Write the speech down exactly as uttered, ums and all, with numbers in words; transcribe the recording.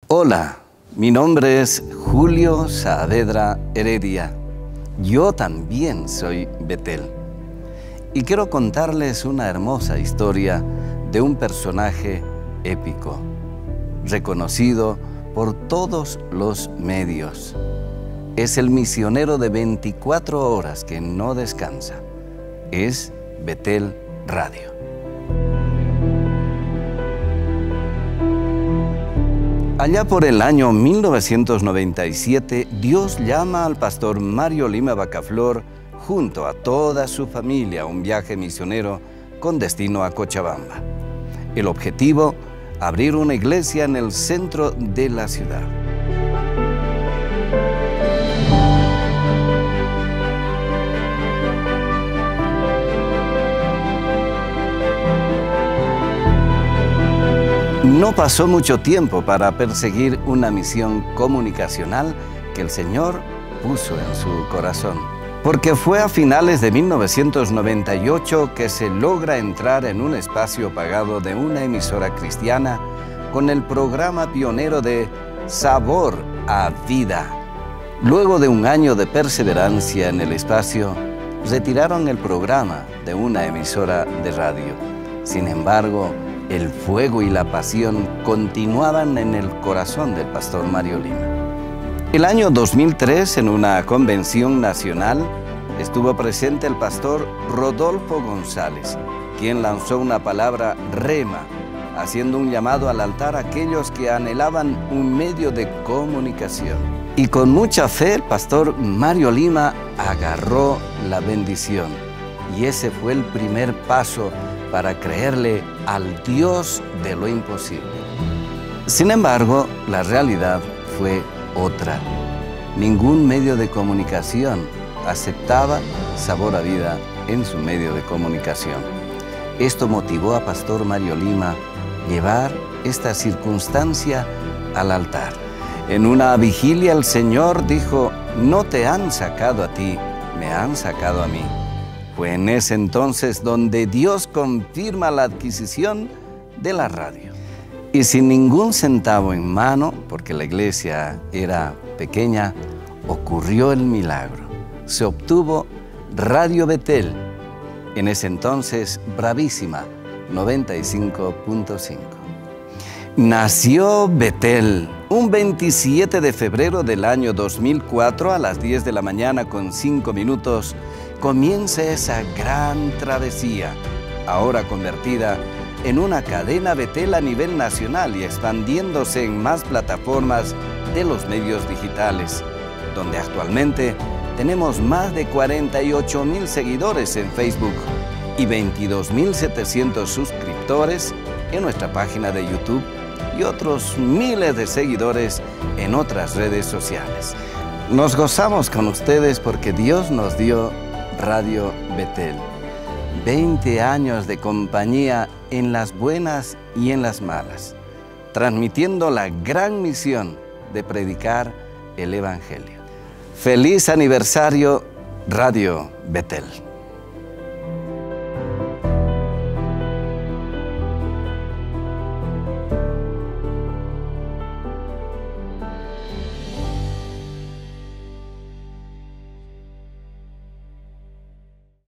Hola, mi nombre es Julio Saavedra Heredia. Yo también soy Betel. Y quiero contarles una hermosa historia de un personaje épico, reconocido por todos los medios. Es el misionero de veinticuatro horas que no descansa. Es Betel Radio. Allá por el año mil novecientos noventa y siete, Dios llama al pastor Mario Lima Bacaflor junto a toda su familia a un viaje misionero con destino a Cochabamba. El objetivo, abrir una iglesia en el centro de la ciudad. No pasó mucho tiempo para perseguir una misión comunicacional que el Señor puso en su corazón. Porque fue a finales de mil novecientos noventa y ocho que se logra entrar en un espacio pagado de una emisora cristiana con el programa pionero de Sabor a Vida. Luego de un año de perseverancia en el espacio, retiraron el programa de una emisora de radio. Sin embargo, el fuego y la pasión continuaban en el corazón del pastor Mario Lima. El año dos mil tres, en una convención nacional, estuvo presente el pastor Rodolfo González, quien lanzó una palabra rema, haciendo un llamado al altar a aquellos que anhelaban un medio de comunicación. Y con mucha fe, el pastor Mario Lima agarró la bendición. Y ese fue el primer paso para creerle al Dios de lo imposible. Sin embargo, la realidad fue otra. Ningún medio de comunicación aceptaba Sabor a Vida en su medio de comunicación. Esto motivó a pastor Mario Lima llevar esta circunstancia al altar. En una vigilia el Señor dijo: no te han sacado a ti, me han sacado a mí. Fue en ese entonces donde Dios confirma la adquisición de la radio. Y sin ningún centavo en mano, porque la iglesia era pequeña, ocurrió el milagro. Se obtuvo Radio Betel, en ese entonces bravísima, noventa y cinco punto cinco. Nació Betel un veintisiete de febrero del año dos mil cuatro a las diez de la mañana con cinco minutos. Comienza esa gran travesía, ahora convertida en una cadena Betel a nivel nacional y expandiéndose en más plataformas de los medios digitales, donde actualmente tenemos más de cuarenta y ocho mil seguidores en Facebook y veintidós mil setecientos suscriptores en nuestra página de YouTube y otros miles de seguidores en otras redes sociales. Nos gozamos con ustedes porque Dios nos dio Radio Betel. veinte años de compañía en las buenas y en las malas, transmitiendo la gran misión de predicar el Evangelio. ¡Feliz aniversario, Radio Betel!